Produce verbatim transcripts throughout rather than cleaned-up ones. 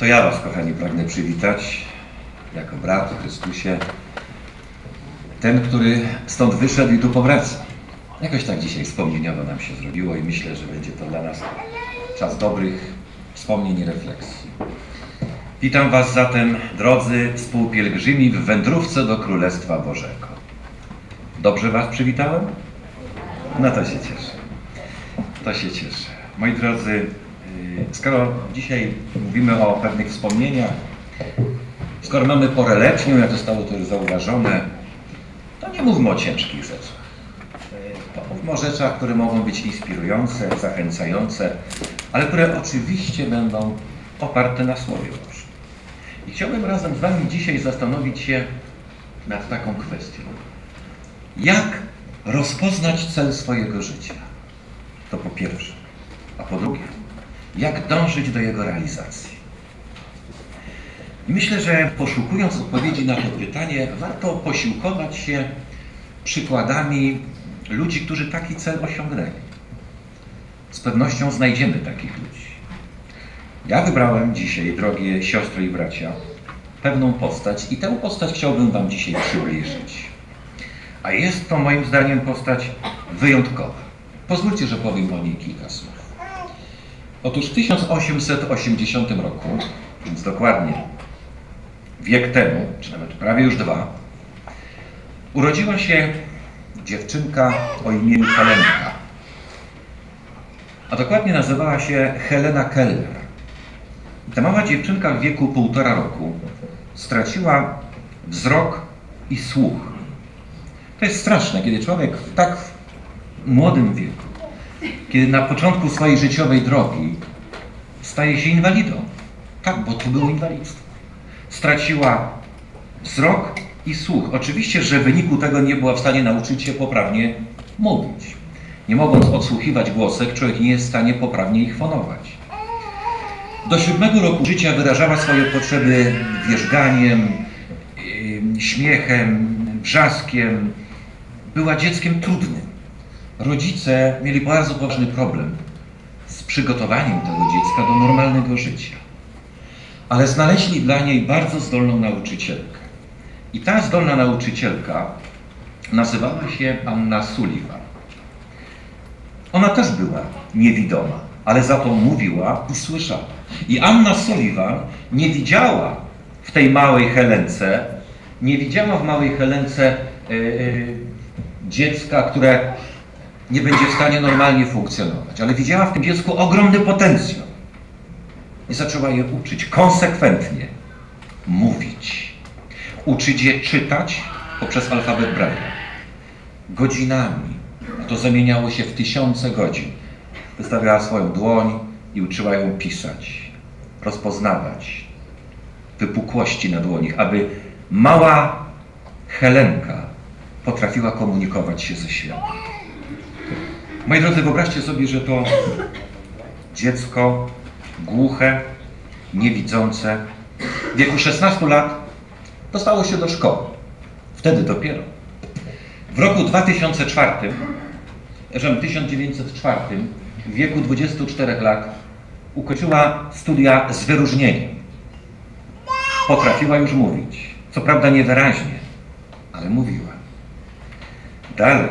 To ja was, kochani, pragnę przywitać jako brat w Chrystusie. Ten, który stąd wyszedł i tu powraca. Jakoś tak dzisiaj wspomnieniowo nam się zrobiło i myślę, że będzie to dla nas czas dobrych wspomnień i refleksji. Witam was zatem, drodzy współpielgrzymi w wędrówce do Królestwa Bożego. Dobrze was przywitałem? No to się cieszę. To się cieszę. Moi drodzy, skoro dzisiaj mówimy o pewnych wspomnieniach, skoro mamy porę letnią, jak zostało to już zauważone, to nie mówmy o ciężkich rzeczach. Mówmy o rzeczach, które mogą być inspirujące, zachęcające, ale które oczywiście będą oparte na Słowie Bożym. I chciałbym razem z wami dzisiaj zastanowić się nad taką kwestią. Jak rozpoznać cel swojego życia? To po pierwsze. A po drugie, jak dążyć do jego realizacji? I myślę, że poszukując odpowiedzi na to pytanie, warto posiłkować się przykładami ludzi, którzy taki cel osiągnęli. Z pewnością znajdziemy takich ludzi. Ja wybrałem dzisiaj, drogie siostry i bracia, pewną postać i tę postać chciałbym wam dzisiaj przybliżyć. A jest to moim zdaniem postać wyjątkowa. Pozwólcie, że powiem o niej kilka słów. Otóż w tysiąc osiemset osiemdziesiątym roku, więc dokładnie wiek temu, czy nawet prawie już dwa, urodziła się dziewczynka o imieniu Helenka. A dokładnie nazywała się Helena Keller. I ta mała dziewczynka w wieku półtora roku straciła wzrok i słuch. To jest straszne, kiedy człowiek w tak młodym wieku, kiedy na początku swojej życiowej drogi staje się inwalidą. Tak, bo to było inwalidztwo. Straciła wzrok i słuch. Oczywiście, że w wyniku tego nie była w stanie nauczyć się poprawnie mówić. Nie mogąc odsłuchiwać głosek, człowiek nie jest w stanie poprawnie ich fonować. Do siódmego roku życia wyrażała swoje potrzeby wierzganiem, yy, śmiechem, wrzaskiem. Była dzieckiem trudnym. Rodzice mieli bardzo poważny problem z przygotowaniem tego dziecka do normalnego życia. Ale znaleźli dla niej bardzo zdolną nauczycielkę. I ta zdolna nauczycielka nazywała się Anna Sullivan. Ona też była niewidoma, ale za to mówiła i słyszała. I Anna Sullivan nie widziała w tej małej Helence, nie widziała w małej Helence yy, yy, dziecka, które nie będzie w stanie normalnie funkcjonować, ale widziała w tym dziecku ogromny potencjał. I zaczęła je uczyć konsekwentnie mówić. Uczyć je czytać poprzez alfabet Braille'a. Godzinami. A to zamieniało się w tysiące godzin. Wystawiała swoją dłoń i uczyła ją pisać, rozpoznawać wypukłości na dłoniach, aby mała Helenka potrafiła komunikować się ze światem. Moi drodzy, wyobraźcie sobie, że to dziecko głuche, niewidzące, w wieku szesnastu lat dostało się do szkoły. Wtedy dopiero. W roku dwa tysiące czwartym, w tysiąc dziewięćset czwartym, w wieku dwudziestu czterech lat ukończyła studia z wyróżnieniem. Potrafiła już mówić. Co prawda niewyraźnie, ale mówiła. Dalej.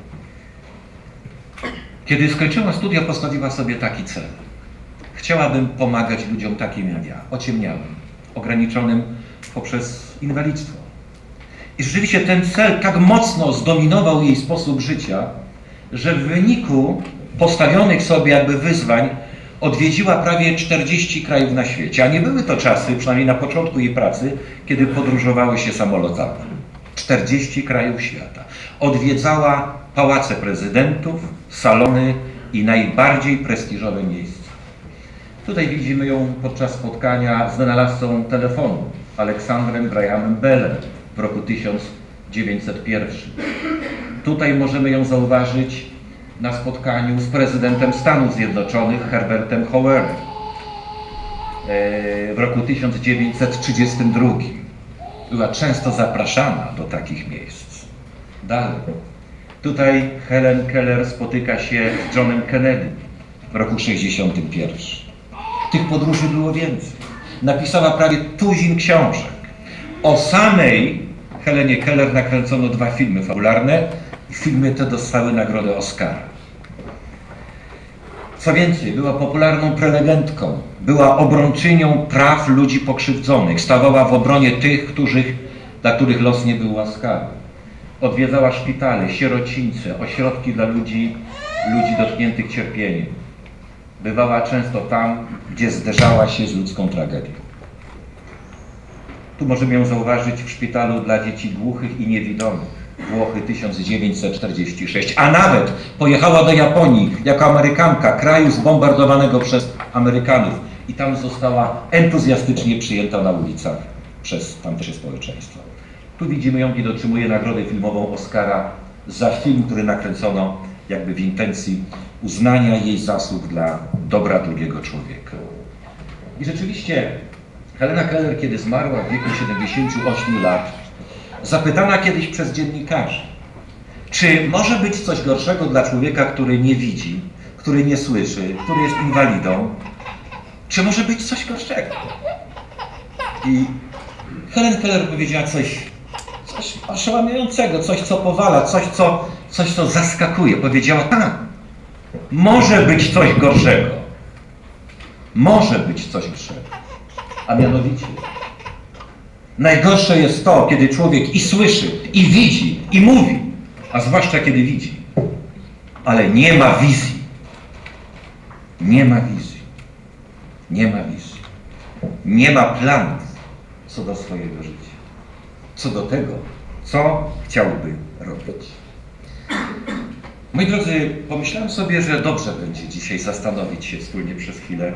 Kiedy skończyła studia, postawiła sobie taki cel. Chciałabym pomagać ludziom takim jak ja, ociemniałym, ograniczonym poprzez inwalidztwo. I rzeczywiście ten cel tak mocno zdominował jej sposób życia, że w wyniku postawionych sobie jakby wyzwań odwiedziła prawie czterdzieści krajów na świecie. A nie były to czasy, przynajmniej na początku jej pracy, kiedy podróżowały się samolotami. czterdzieści krajów świata. Odwiedzała pałace prezydentów, salony i najbardziej prestiżowe miejsca. Tutaj widzimy ją podczas spotkania z wynalazcą telefonu, Aleksandrem Grahamem Bellem w roku tysiąc dziewięćset pierwszym. Tutaj możemy ją zauważyć na spotkaniu z prezydentem Stanów Zjednoczonych Herbertem Hooverem w roku tysiąc dziewięćset trzydziestym drugim. Była często zapraszana do takich miejsc. Dalej. Tutaj Helen Keller spotyka się z Johnem Kennedy w roku sześćdziesiątym pierwszym. Tych podróży było więcej. napisała prawie tuzin książek. O samej Helenie Keller nakręcono dwa filmy fabularne i filmy te dostały nagrodę Oscara. Co więcej, była popularną prelegentką, była obrończynią praw ludzi pokrzywdzonych, stawała w obronie tych, których, dla których los nie był łaskawy. Odwiedzała szpitale, sierocińce, ośrodki dla ludzi, ludzi dotkniętych cierpieniem. Bywała często tam, gdzie zderzała się z ludzką tragedią. Tu możemy ją zauważyć w szpitalu dla dzieci głuchych i niewidomych. Włochy tysiąc dziewięćset czterdziesty szósty, a nawet pojechała do Japonii jako Amerykanka, kraju zbombardowanego przez Amerykanów i tam została entuzjastycznie przyjęta na ulicach przez tamtejsze społeczeństwo. Tu widzimy ją, kiedy otrzymuje nagrodę filmową Oscara za film, który nakręcono jakby w intencji uznania jej zasług dla dobra drugiego człowieka. I rzeczywiście Helena Keller, kiedy zmarła w wieku siedemdziesięciu ośmiu lat, zapytana kiedyś przez dziennikarzy, czy może być coś gorszego dla człowieka, który nie widzi, który nie słyszy, który jest inwalidą, czy może być coś gorszego? I Helen Keller powiedziała coś, coś oszałamiającego, coś, co powala, coś co, coś, co zaskakuje. Powiedziała, tak, może być coś gorszego. Może być coś gorszego. A mianowicie, najgorsze jest to, kiedy człowiek i słyszy, i widzi, i mówi, a zwłaszcza kiedy widzi, ale nie ma wizji. Nie ma wizji. Nie ma wizji. Nie ma planów co do swojego życia. Co do tego, co chciałby robić. Moi drodzy, pomyślałem sobie, że dobrze będzie dzisiaj zastanowić się wspólnie przez chwilę,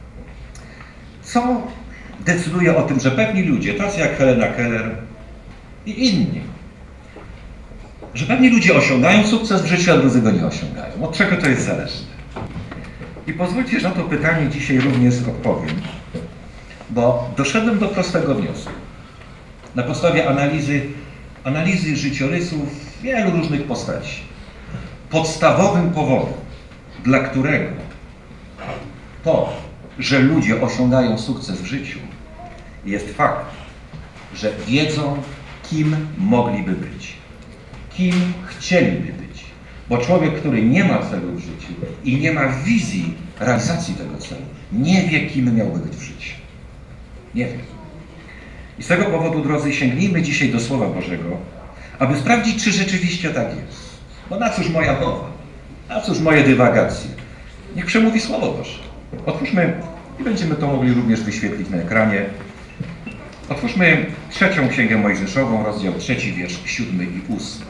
co decyduje o tym, że pewni ludzie, tacy jak Helena Keller i inni, że pewni ludzie osiągają sukces w życiu, a drudzy go nie osiągają. Od czego to jest zależne? I pozwólcie, że na to pytanie dzisiaj również odpowiem, bo doszedłem do prostego wniosku. Na podstawie analizy, analizy życiorysów wielu różnych postaci. Podstawowym powodem, dla którego to, że ludzie osiągają sukces w życiu, jest fakt, że wiedzą, kim mogliby być, kim chcieliby być. Bo człowiek, który nie ma celu w życiu i nie ma wizji realizacji tego celu, nie wie, kim miałby być w życiu. Nie wie. I z tego powodu, drodzy, sięgnijmy dzisiaj do Słowa Bożego, aby sprawdzić, czy rzeczywiście tak jest. Bo na cóż moja mowa? Na cóż moje dywagacje? Niech przemówi Słowo Boże. Otwórzmy, i będziemy to mogli również wyświetlić na ekranie. Otwórzmy trzecią Księgę Mojżeszową, rozdział trzeci, wiersz siódmy i ósmy.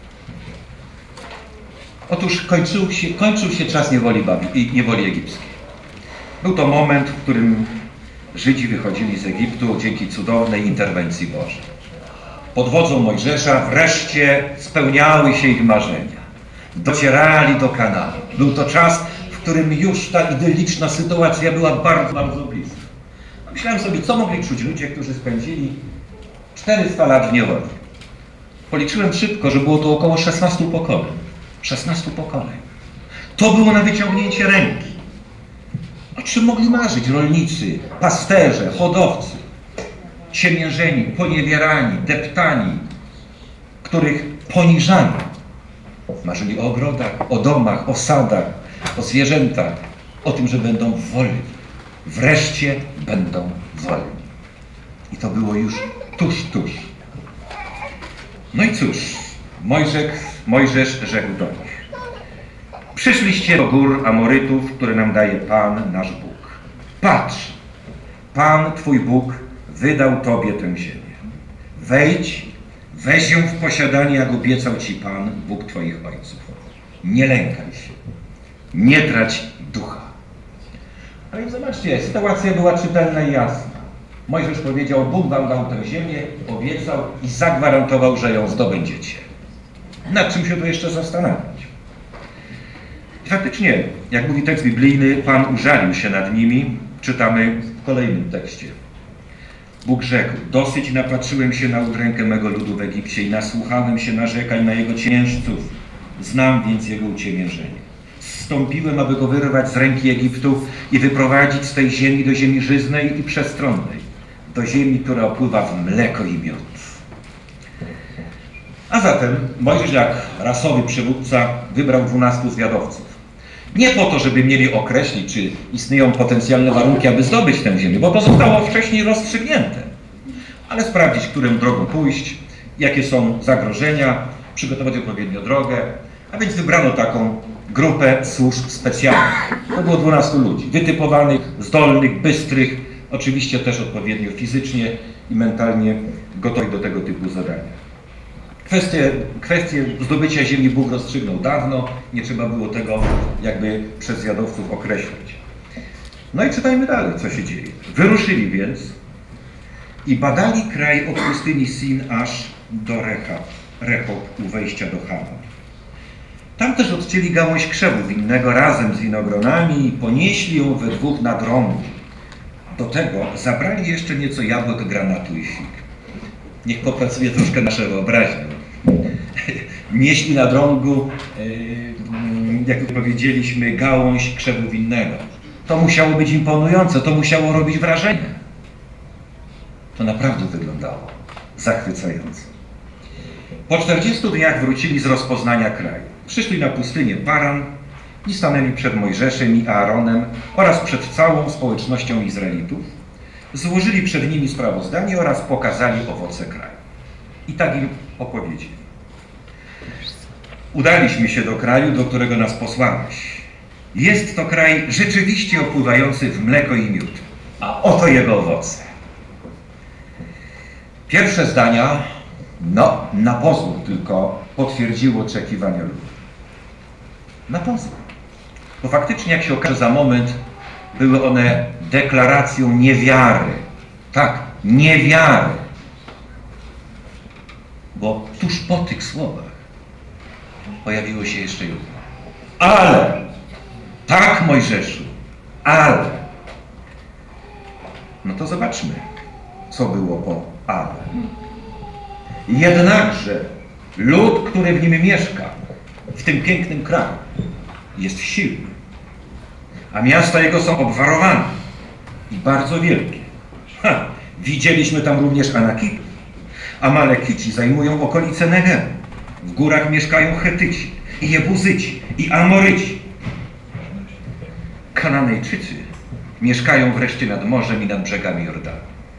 Otóż kończył się, kończył się czas niewoli, Babi, niewoli egipskiej. Był to moment, w którym Żydzi wychodzili z Egiptu dzięki cudownej interwencji Bożej. Pod wodzą Mojżesza wreszcie spełniały się ich marzenia. Docierali do Kanaanu. Był to czas, w którym już ta idyliczna sytuacja była bardzo, bardzo bliska. Myślałem sobie, co mogli czuć ludzie, którzy spędzili czterysta lat w niewoli. Policzyłem szybko, że było to około szesnastu pokoleń. szesnastu pokoleń. To było na wyciągnięcie ręki. O czym mogli marzyć rolnicy, pasterze, hodowcy, ciemiężeni, poniewierani, deptani, których poniżano. Marzyli o ogrodach, o domach, o sadach, o zwierzętach, o tym, że będą wolni. Wreszcie będą wolni. I to było już tuż, tuż. No i cóż, Mojżesz, Mojżesz rzekł do nich: przyszliście do gór Amorytów, które nam daje Pan, nasz Bóg. Patrz, Pan, Twój Bóg, wydał Tobie tę ziemię. Wejdź, weź ją w posiadanie, jak obiecał Ci Pan, Bóg Twoich ojców. Nie lękaj się, nie trać ducha. A więc zobaczcie, sytuacja była czytelna i jasna. Mojżesz powiedział, Bóg wam dał tę ziemię, obiecał i zagwarantował, że ją zdobędziecie. Nad czym się tu jeszcze zastanawiać? I faktycznie, jak mówi tekst biblijny, Pan użalił się nad nimi. Czytamy w kolejnym tekście. Bóg rzekł, dosyć napatrzyłem się na udrękę mego ludu w Egipcie i nasłuchałem się narzekań na jego ciężców. Znam więc jego uciemiężenie. wstąpiłem, aby go wyrwać z ręki Egiptu i wyprowadzić z tej ziemi do ziemi żyznej i przestronnej, do ziemi, która opływa w mleko i miód. A zatem Mojżesz, jak rasowy przywódca, wybrał dwunastu zwiadowców. Nie po to, żeby mieli określić, czy istnieją potencjalne warunki, aby zdobyć tę ziemię, bo to zostało wcześniej rozstrzygnięte, ale sprawdzić, którą drogą pójść, jakie są zagrożenia, przygotować odpowiednio drogę, a więc wybrano taką grupę służb specjalnych. To było dwunastu ludzi, wytypowanych, zdolnych, bystrych, oczywiście też odpowiednio fizycznie i mentalnie gotowych do tego typu zadania. Kwestię, kwestię zdobycia ziemi Bóg rozstrzygnął dawno, nie trzeba było tego jakby przez zwiadowców określać. No i czytajmy dalej, co się dzieje. Wyruszyli więc i badali kraj od pustyni Sin aż do Rechob, Rechob u wejścia do Hamu. Tam też odcięli gałąź krzewu winnego razem z winogronami i ponieśli ją we dwóch na drągu. Do tego zabrali jeszcze nieco jabłek, granatu i fig. Niech popracuje troszkę nasze wyobraźnie. Nieśli na drągu, jak powiedzieliśmy, gałąź krzewu winnego. To musiało być imponujące, to musiało robić wrażenie. To naprawdę wyglądało zachwycająco. Po czterdziestu dniach wrócili z rozpoznania kraju. Przyszli na pustynię Paran i stanęli przed Mojżeszem i Aaronem oraz przed całą społecznością Izraelitów. Złożyli przed nimi sprawozdanie oraz pokazali owoce kraju. I tak im opowiedzieli. Udaliśmy się do kraju, do którego nas posłałeś. Jest to kraj rzeczywiście opływający w mleko i miód, a oto jego owoce. Pierwsze zdania, no, na pozór tylko potwierdziło oczekiwania ludu. Na pozór. Bo faktycznie, jak się okaże za moment, były one deklaracją niewiary. Tak, niewiary. Bo tuż po tych słowach pojawiło się jeszcze jedno. Ale, tak Mojżeszu, ale. No to zobaczmy, co było po ale. Jednakże lud, który w nim mieszka, w tym pięknym kraju, jest silny, a miasta jego są obwarowane i bardzo wielkie. Ha, widzieliśmy tam również Anakitów. Amalekici zajmują okolice Negemu. W górach mieszkają Chetyci, i Jebuzyci, i Amoryci. Kananejczycy mieszkają wreszcie nad morzem i nad brzegami Jordanu.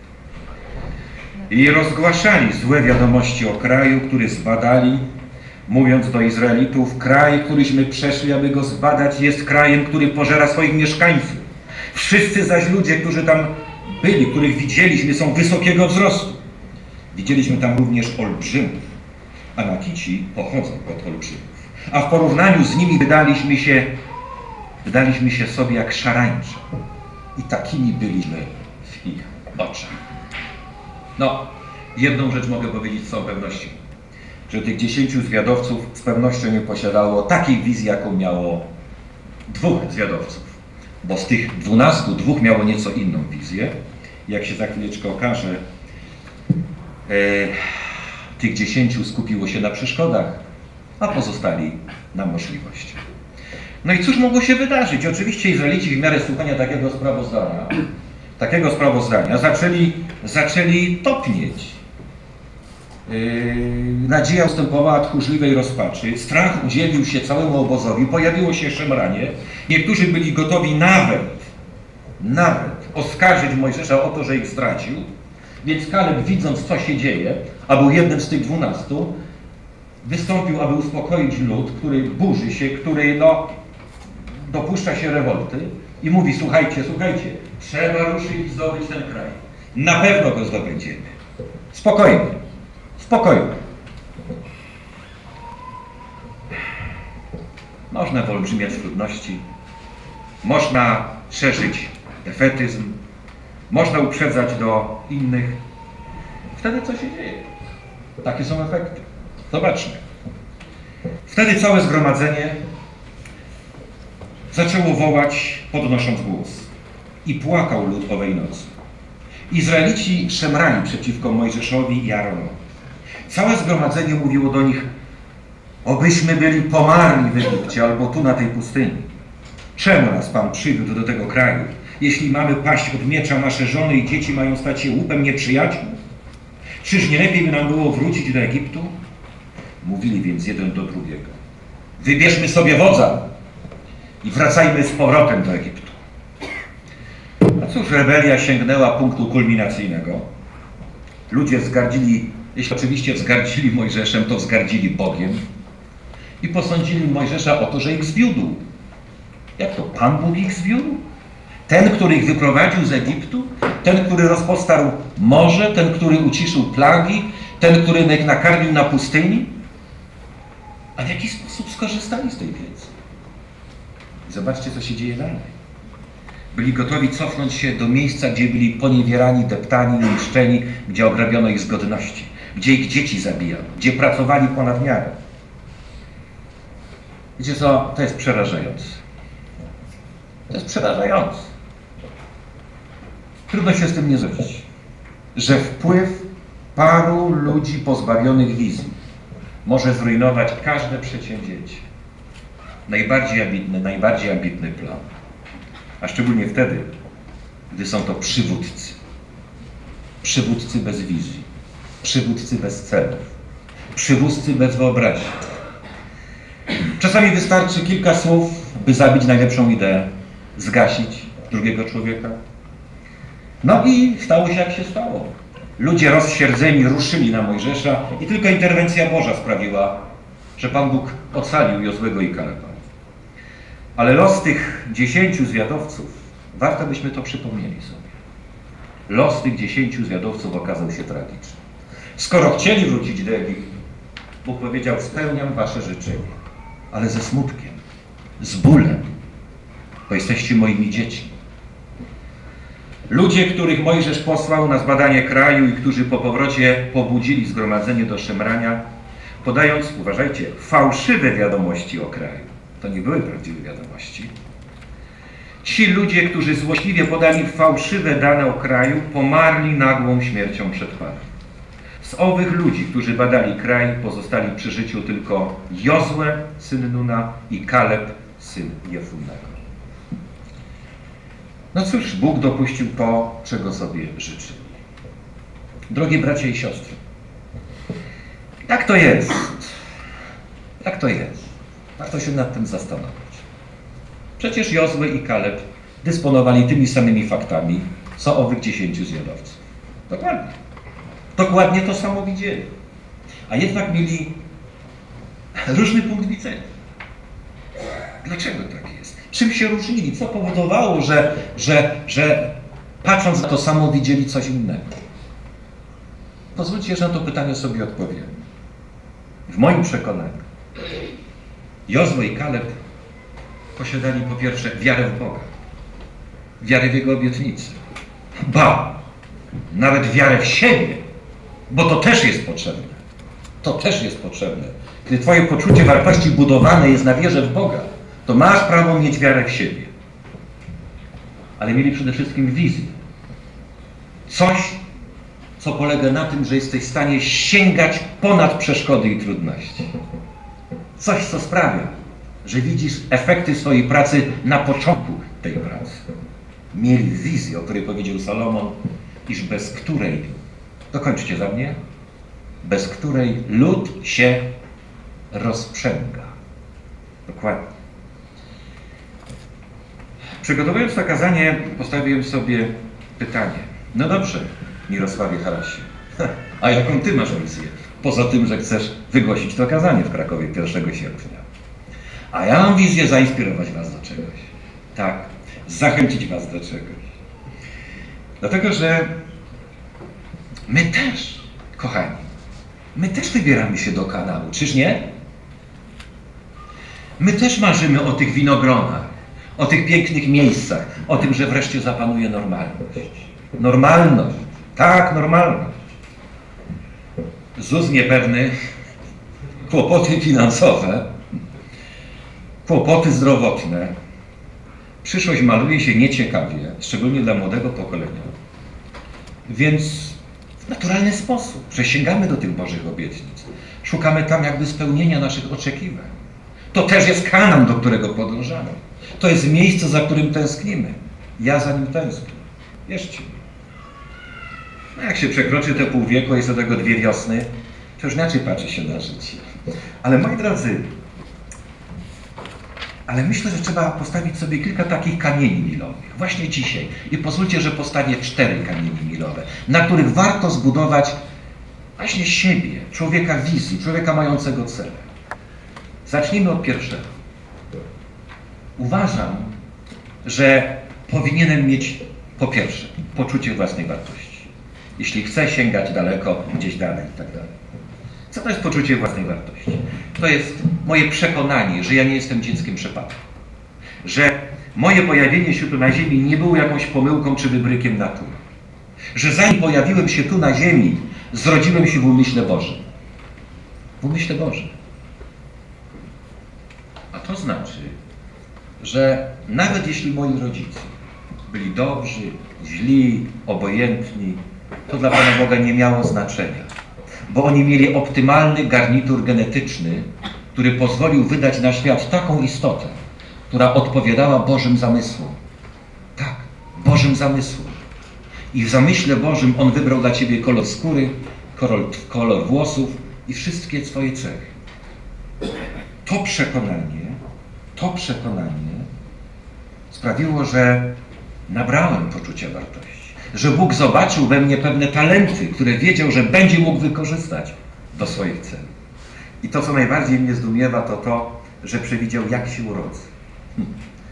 I rozgłaszali złe wiadomości o kraju, który zbadali, mówiąc do Izraelitów: kraj, któryśmy przeszli, aby go zbadać, jest krajem, który pożera swoich mieszkańców. Wszyscy zaś ludzie, którzy tam byli, których widzieliśmy, są wysokiego wzrostu. Widzieliśmy tam również olbrzymów. Anakici pochodzą od olbrzymów. A w porównaniu z nimi wydaliśmy się, wydaliśmy się sobie jak szarańcze. I takimi byliśmy w ich oczach. No, jedną rzecz mogę powiedzieć z całą pewnością, że tych dziesięciu zwiadowców z pewnością nie posiadało takiej wizji, jaką miało dwóch zwiadowców. Bo z tych dwunastu, dwóch miało nieco inną wizję. Jak się za chwileczkę okaże, e, tych dziesięciu skupiło się na przeszkodach, a pozostali na możliwości. No i cóż mogło się wydarzyć? Oczywiście Izraelici w miarę słuchania takiego sprawozdania, takiego sprawozdania zaczęli, zaczęli topnieć. Yy, nadzieja ustępowała tchórzliwej rozpaczy, strach udzielił się całemu obozowi, pojawiło się szemranie. Niektórzy byli gotowi nawet, nawet oskarżyć Mojżesza o to, że ich zdradził. Więc Kaleb, widząc, co się dzieje, a był jednym z tych dwunastu, wystąpił, aby uspokoić lud, który burzy się, który no, dopuszcza się rewolty i mówi: słuchajcie, słuchajcie, trzeba ruszyć i zdobyć ten kraj. Na pewno go zdobędziemy. Spokojnie, spokojnie. Można wyolbrzymiać trudności, można szerzyć defetyzm, można uprzedzać do innych. Wtedy co się dzieje? Takie są efekty. Zobaczmy. Wtedy całe zgromadzenie zaczęło wołać, podnosząc głos. I płakał lud owej nocy. Izraelici szemrali przeciwko Mojżeszowi i Aaronowi. Całe zgromadzenie mówiło do nich: obyśmy byli pomarli w Egipcie albo tu na tej pustyni. Czemu nas Pan przywiódł do tego kraju? Jeśli mamy paść od miecza, nasze żony i dzieci mają stać się łupem nieprzyjaciół? Czyż nie lepiej by nam było wrócić do Egiptu? Mówili więc jeden do drugiego: wybierzmy sobie wodza i wracajmy z powrotem do Egiptu. A cóż, rebelia sięgnęła punktu kulminacyjnego. Ludzie wzgardzili, jeśli oczywiście wzgardzili Mojżeszem, to wzgardzili Bogiem i posądzili Mojżesza o to, że ich zwiódł. Jak to? Pan Bóg ich zwiódł? Ten, który ich wyprowadził z Egiptu? Ten, który rozpostarł morze? Ten, który uciszył plagi? Ten, który ich nakarmił na pustyni? A w jaki sposób skorzystali z tej wiedzy? I zobaczcie, co się dzieje dalej. Byli gotowi cofnąć się do miejsca, gdzie byli poniewierani, deptani, niszczeni, gdzie ograbiono ich z godności, gdzie ich dzieci zabijano, gdzie pracowali ponad miarę. Wiecie co? To jest przerażające. To jest przerażające. Trudno się z tym nie zgodzić, że wpływ paru ludzi pozbawionych wizji może zrujnować każde przedsięwzięcie. Najbardziej ambitny, najbardziej ambitny plan. A szczególnie wtedy, gdy są to przywódcy. Przywódcy bez wizji. Przywódcy bez celów. Przywódcy bez wyobraźni. Czasami wystarczy kilka słów, by zabić najlepszą ideę, zgasić drugiego człowieka. No i stało się, jak się stało. Ludzie rozsierdzeni ruszyli na Mojżesza i tylko interwencja Boża sprawiła, że Pan Bóg ocalił Jozłego i Kaleba. Ale los tych dziesięciu zwiadowców, warto byśmy to przypomnieli sobie. Los tych dziesięciu zwiadowców okazał się tragiczny. Skoro chcieli wrócić do Egiptu, Bóg powiedział: spełniam wasze życzenie, ale ze smutkiem, z bólem, bo jesteście moimi dziećmi. Ludzie, których Mojżesz posłał na zbadanie kraju i którzy po powrocie pobudzili zgromadzenie do szemrania, podając, uważajcie, fałszywe wiadomości o kraju. To nie były prawdziwe wiadomości. Ci ludzie, którzy złośliwie podali fałszywe dane o kraju, pomarli nagłą śmiercią przed Panem. Z owych ludzi, którzy badali kraj, pozostali przy życiu tylko Jozue, syn Nuna, i Kaleb, syn Jefunnego. No cóż, Bóg dopuścił to, czego sobie życzyli. Drogie bracia i siostry, jak to jest? Jak to jest? Warto się nad tym zastanowić. Przecież Jozue i Kaleb dysponowali tymi samymi faktami, co owych dziesięciu zwiadowców. Dokładnie. Dokładnie to samo widzieli. A jednak mieli różny punkt widzenia. Dlaczego tak jest? Czym się różnili? Co powodowało, że, że, że patrząc na to samo widzieli coś innego? Pozwólcie, że na to pytanie sobie odpowiem. W moim przekonaniu Jozue i Kaleb posiadali po pierwsze wiarę w Boga, wiarę w Jego obietnice, ba, nawet wiarę w siebie, bo to też jest potrzebne. To też jest potrzebne. Kiedy twoje poczucie wartości budowane jest na wierze w Boga, to masz prawo mieć wiarę w siebie. Ale mieli przede wszystkim wizję. Coś, co polega na tym, że jesteś w stanie sięgać ponad przeszkody i trudności. Coś, co sprawia, że widzisz efekty swojej pracy na początku tej pracy. Mieli wizję, o której powiedział Salomon, iż bez której, dokończcie za mnie, bez której lud się rozprzęga. Dokładnie. Przygotowując to kazanie, postawiłem sobie pytanie. No dobrze, Mirosławie Harasie, a jaką ty masz wizję? Poza tym, że chcesz wygłosić to kazanie w Krakowie pierwszego sierpnia. A ja mam wizję zainspirować was do czegoś. Tak, zachęcić was do czegoś. Dlatego, że my też, kochani, my też wybieramy się do Kanaanu, czyż nie? My też marzymy o tych winogronach, o tych pięknych miejscach, o tym, że wreszcie zapanuje normalność. Normalność, tak, normalność. Z U Z niepewny, kłopoty finansowe, kłopoty zdrowotne. Przyszłość maluje się nieciekawie, szczególnie dla młodego pokolenia. Więc w naturalny sposób przesięgamy do tych Bożych obietnic. Szukamy tam jakby spełnienia naszych oczekiwań. To też jest Kanaan, do którego podążamy. To jest miejsce, za którym tęsknimy. Ja za nim tęsknię. Wierzcie mi. No jak się przekroczy te pół wieku, jest do tego dwie wiosny, to już inaczej patrzy się na życie. Ale moi drodzy, ale myślę, że trzeba postawić sobie kilka takich kamieni milowych. Właśnie dzisiaj. I pozwólcie, że postawię cztery kamienie milowe, na których warto zbudować właśnie siebie, człowieka wizji, człowieka mającego cel. Zacznijmy od pierwszego. Uważam, że powinienem mieć po pierwsze poczucie własnej wartości. Jeśli chcę sięgać daleko, gdzieś dalej i tak dalej. Co to jest poczucie własnej wartości? To jest moje przekonanie, że ja nie jestem dzieckiem przypadku. Że moje pojawienie się tu na ziemi nie było jakąś pomyłką czy wybrykiem natury. Że zanim pojawiłem się tu na ziemi, zrodziłem się w umyśle Bożym. W umyśle Bożym. A to znaczy, że nawet jeśli moi rodzice byli dobrzy, źli, obojętni, to dla Pana Boga nie miało znaczenia. Bo oni mieli optymalny garnitur genetyczny, który pozwolił wydać na świat taką istotę, która odpowiadała Bożym zamysłom. Tak, Bożym zamysłom. I w zamyśle Bożym On wybrał dla Ciebie kolor skóry, kolor, kolor włosów i wszystkie swoje cechy. To przekonanie, to przekonanie sprawiło, że nabrałem poczucia wartości. Że Bóg zobaczył we mnie pewne talenty, które wiedział, że będzie mógł wykorzystać do swoich celów. I to, co najbardziej mnie zdumiewa, to to, że przewidział, jak się urodzę. Hm.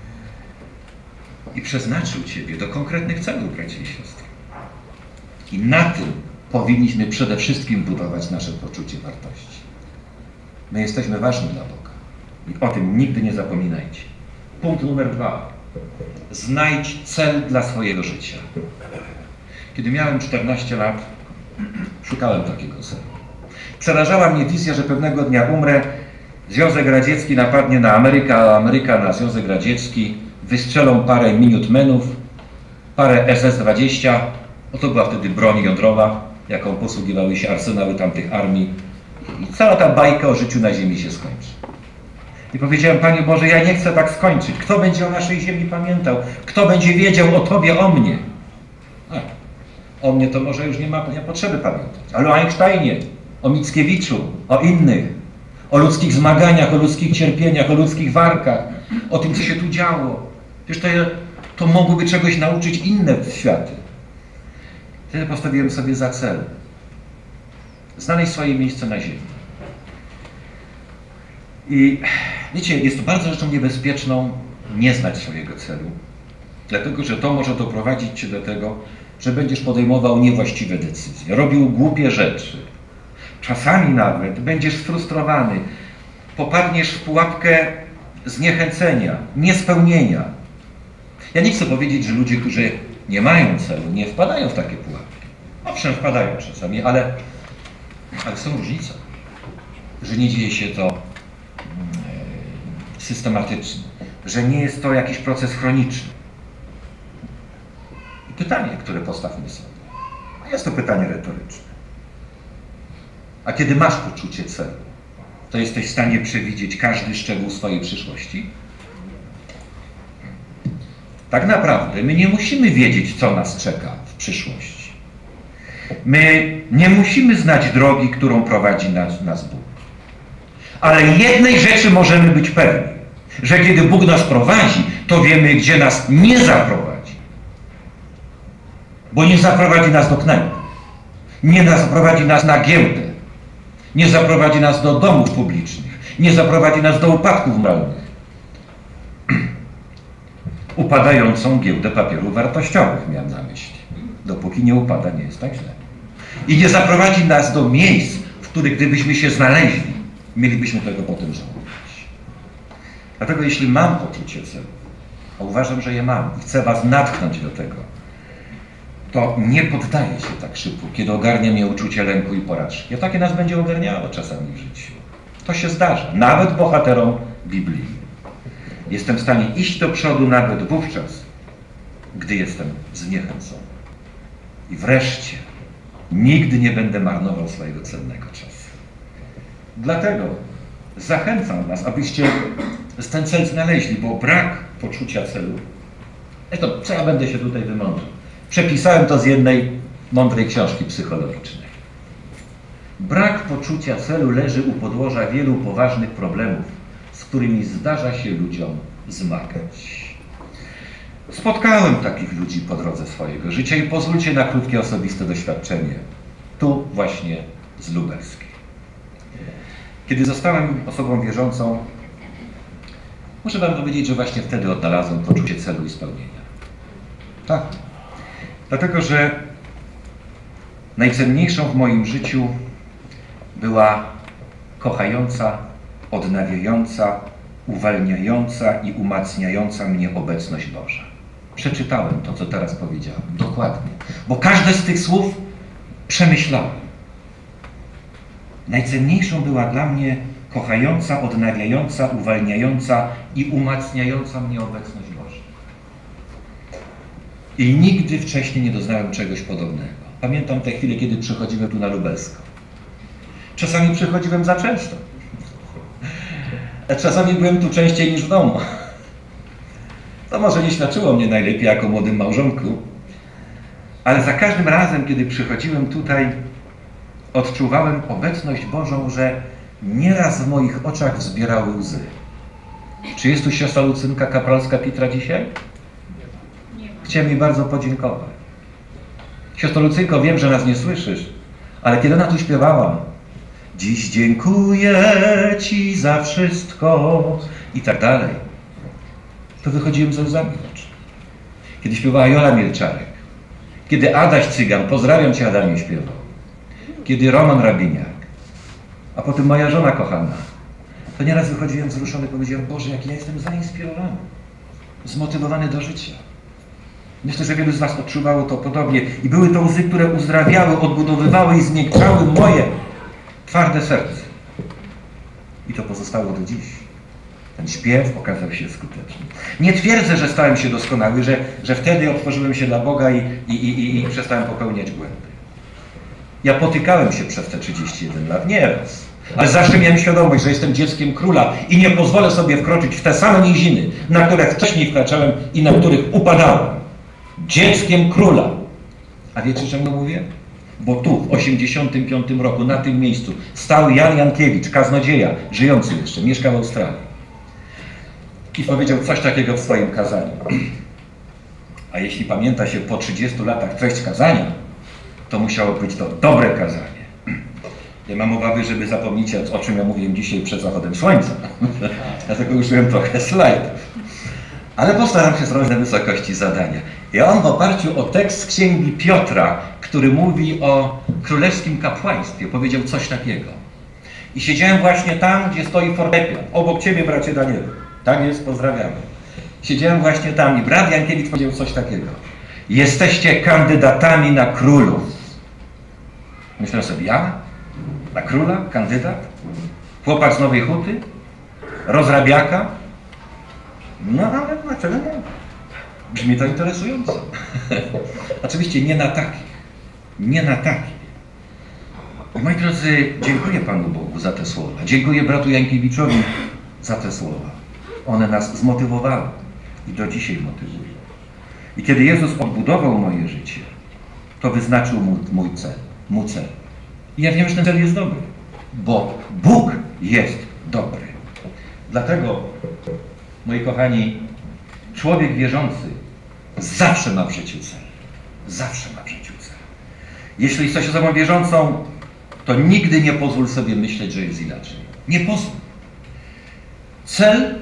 I przeznaczył Ciebie do konkretnych celów, bracia i siostry. I na tym powinniśmy przede wszystkim budować nasze poczucie wartości. My jesteśmy ważni dla Boga. I o tym nigdy nie zapominajcie. Punkt numer dwa. Znajdź cel dla swojego życia. Kiedy miałem czternaście lat, szukałem takiego celu. Przerażała mnie wizja, że pewnego dnia umrę, Związek Radziecki napadnie na Amerykę, a Ameryka na Związek Radziecki, wystrzelą parę Minutemenów, parę S S dwadzieścia, no to była wtedy broń jądrowa, jaką posługiwały się arsenały tamtych armii. I cała ta bajka o życiu na ziemi się skończy. I powiedziałem, Panie Boże, ja nie chcę tak skończyć. Kto będzie o naszej ziemi pamiętał? Kto będzie wiedział o Tobie, o mnie? A, o mnie to może już nie ma nie potrzeby pamiętać. Ale o Einsteinie, o Mickiewiczu, o innych, o ludzkich zmaganiach, o ludzkich cierpieniach, o ludzkich walkach, o tym, co się tu działo. Przecież to, to mogłoby czegoś nauczyć inne światy. Wtedy postawiłem sobie za cel znaleźć swoje miejsce na ziemi. I wiecie, jest to bardzo rzeczą niebezpieczną nie znać swojego celu, dlatego że to może doprowadzić Cię do tego, że będziesz podejmował niewłaściwe decyzje, robił głupie rzeczy. Czasami nawet będziesz sfrustrowany, popadniesz w pułapkę zniechęcenia, niespełnienia. Ja nie chcę powiedzieć, że ludzie, którzy nie mają celu, nie wpadają w takie pułapki. Owszem, wpadają czasami, ale, ale są różnice, że nie dzieje się to systematyczny, że nie jest to jakiś proces chroniczny. I pytanie, które postawmy sobie, jest to pytanie retoryczne. A kiedy masz poczucie celu, to jesteś w stanie przewidzieć każdy szczegół swojej przyszłości? Tak naprawdę my nie musimy wiedzieć, co nas czeka w przyszłości. My nie musimy znać drogi, którą prowadzi nas, nas Bóg. Ale jednej rzeczy możemy być pewni, że kiedy Bóg nas prowadzi, to wiemy, gdzie nas nie zaprowadzi. Bo nie zaprowadzi nas do knajpy, nie zaprowadzi nas na giełdę, nie zaprowadzi nas do domów publicznych, nie zaprowadzi nas do upadków moralnych. Upadającą giełdę papierów wartościowych miałem na myśli. Dopóki nie upada, nie jest tak źle. I nie zaprowadzi nas do miejsc, w których gdybyśmy się znaleźli, mielibyśmy tego potem żałować. Dlatego jeśli mam poczucie celu, a uważam, że je mam i chcę Was natchnąć do tego, to nie poddaję się tak szybko, kiedy ogarnia mnie uczucie lęku i porażki. A takie nas będzie ogarniało czasami w życiu. To się zdarza, nawet bohaterom Biblii. Jestem w stanie iść do przodu nawet wówczas, gdy jestem zniechęcony. I wreszcie nigdy nie będę marnował swojego cennego czasu. Dlatego zachęcam Was, abyście ten cel znaleźli, bo brak poczucia celu. Zresztą, co ja będę się tutaj wymądrzał? Przepisałem to z jednej mądrej książki psychologicznej. Brak poczucia celu leży u podłoża wielu poważnych problemów, z którymi zdarza się ludziom zmagać. Spotkałem takich ludzi po drodze swojego życia i pozwólcie na krótkie osobiste doświadczenie. Tu właśnie z Lubelskiej. Kiedy zostałem osobą wierzącą, muszę wam powiedzieć, że właśnie wtedy odnalazłem poczucie celu i spełnienia. Tak. Dlatego, że najcenniejszą w moim życiu była kochająca, odnawiająca, uwalniająca i umacniająca mnie obecność Boża. Przeczytałem to, co teraz powiedziałem. Dokładnie. Bo każde z tych słów przemyślałem. Najcenniejszą była dla mnie kochająca, odnawiająca, uwalniająca i umacniająca mnie obecność Boża. I nigdy wcześniej nie doznałem czegoś podobnego. Pamiętam te chwile, kiedy przychodziłem tu na Lubelską. Czasami przychodziłem za często. A czasami byłem tu częściej niż w domu. To może nie świadczyło mnie najlepiej jako młodym małżonku, ale za każdym razem, kiedy przychodziłem tutaj, odczuwałem obecność Bożą, że nieraz w moich oczach wzbierały łzy. Czy jest tu siostra Lucynka Kapralska-Pitra dzisiaj? Chciałem jej bardzo podziękować. Siostro Lucynko, wiem, że nas nie słyszysz, ale kiedy ona tu śpiewała, dziś dziękuję Ci za wszystko i tak dalej, to wychodziłem ze łzami w oczy. Kiedy śpiewała Jola Mielczarek, kiedy Adaś Cygan, pozdrawiam Cię Adamie, śpiewał, kiedy Roman Rabiniak, a potem moja żona kochana, to nieraz wychodziłem wzruszony, powiedziałem, Boże, jaki ja jestem zainspirowany, zmotywowany do życia. Myślę, że wielu z Was odczuwało to podobnie i były to łzy, które uzdrawiały, odbudowywały i zmiękczały moje twarde serce. I to pozostało do dziś. Ten śpiew okazał się skuteczny. Nie twierdzę, że stałem się doskonały, że, że wtedy otworzyłem się dla Boga i, i, i, i przestałem popełniać błędy. Ja potykałem się przez te trzydzieści jeden lat, nie raz. Ale zawsze miałem świadomość, że jestem dzieckiem króla i nie pozwolę sobie wkroczyć w te same niziny, na które wcześniej wkraczałem i na których upadałem. Dzieckiem króla. A wiecie, czemu mówię? Bo tu w osiemdziesiątym piątym roku na tym miejscu stał Jan Jankiewicz, kaznodzieja, żyjący jeszcze, mieszkał w Australii. I powiedział coś takiego w swoim kazaniu. A jeśli pamięta się po trzydziestu latach treść kazania, to musiało być to dobre kazanie. Ja mam obawy, żeby zapomnieć, o czym ja mówiłem dzisiaj przed zachodem słońca. Dlatego użyłem trochę slajdów. Ale postaram się zrobić na wysokości zadania. I on w oparciu o tekst Księgi Piotra, który mówi o królewskim kapłaństwie, powiedział coś takiego. I siedziałem właśnie tam, gdzie stoi fortepian, obok Ciebie, bracie Danielu. Tak jest, pozdrawiamy. Siedziałem właśnie tam i brat Jankiewicz powiedział coś takiego. Jesteście kandydatami na królów. Myślę sobie, ja? Na króla? Kandydat? Chłopak z Nowej Huty? Rozrabiaka? No ale dlaczego nie? Brzmi to interesująco. Oczywiście nie na takich. Nie na takich. Moi drodzy, dziękuję Panu Bogu za te słowa. Dziękuję bratu Jankiewiczowi za te słowa. One nas zmotywowały i do dzisiaj motywują. I kiedy Jezus odbudował moje życie, to wyznaczył mu mój cel, mu cel. I ja wiem, że ten cel jest dobry, bo Bóg jest dobry. Dlatego, moi kochani, człowiek wierzący zawsze ma w życiu cel. Zawsze ma w życiu cel. Jeśli jesteś osobą wierzącą, to nigdy nie pozwól sobie myśleć, że jest inaczej. Nie pozwól. Cel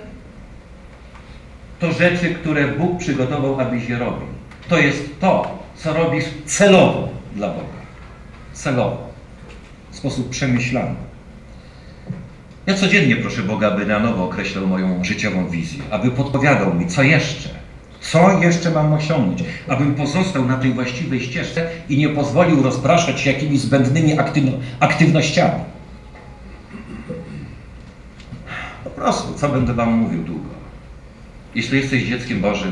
to rzeczy, które Bóg przygotował, abyś je robił. To jest to, co robisz celowo dla Boga. Celowo. W sposób przemyślany. Ja codziennie proszę Boga, aby na nowo określał moją życiową wizję, aby podpowiadał mi, co jeszcze, co jeszcze mam osiągnąć, abym pozostał na tej właściwej ścieżce i nie pozwolił rozpraszać się jakimiś zbędnymi aktywno aktywnościami. Po prostu, co będę wam mówił długo. Jeśli jesteś dzieckiem Bożym,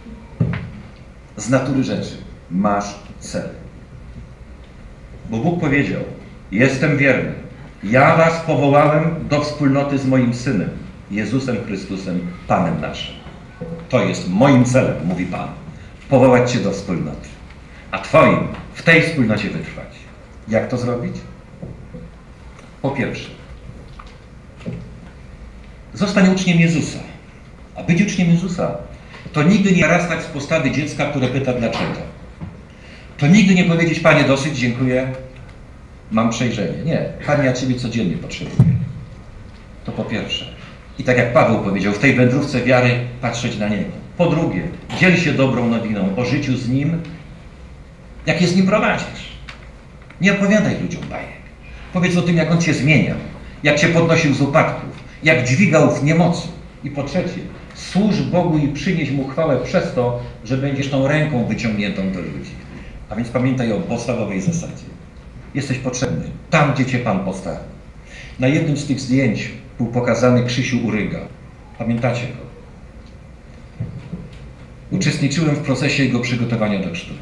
z natury rzeczy masz cel. Bo Bóg powiedział, jestem wierny. Ja was powołałem do wspólnoty z moim Synem, Jezusem Chrystusem, Panem naszym. To jest moim celem, mówi Pan, powołać Cię do wspólnoty, a Twoim w tej wspólnocie wytrwać. Jak to zrobić? Po pierwsze, zostań uczniem Jezusa. A być uczniem Jezusa to nigdy nie rastać z postawy dziecka, które pyta dlaczego. To nigdy nie powiedzieć: Panie, dosyć, dziękuję, mam przejrzenie. Nie, Panie, ja Ciebie codziennie potrzebuję. To po pierwsze. I tak jak Paweł powiedział, w tej wędrówce wiary patrzeć na Niego. Po drugie, dziel się dobrą nowiną o życiu z Nim, jak je z Nim prowadzisz. Nie opowiadaj ludziom bajek. Powiedz o tym, jak On Cię zmieniał, jak Cię podnosił z upadków, jak dźwigał w niemocy. I po trzecie, służ Bogu i przynieś Mu chwałę przez to, że będziesz tą ręką wyciągniętą do ludzi. A więc pamiętaj o podstawowej zasadzie. Jesteś potrzebny tam, gdzie Cię Pan postawi. Na jednym z tych zdjęć był pokazany Krzysiu Uryga. Pamiętacie go? Uczestniczyłem w procesie jego przygotowania do chrztu.